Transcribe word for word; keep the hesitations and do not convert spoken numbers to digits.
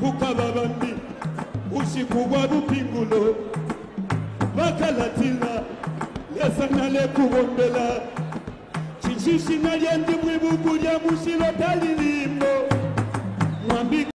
ukababambi usiku wa bupingulo bakalatila lesana lekubombela chichishi nalyendi mwibuku lya musilo talili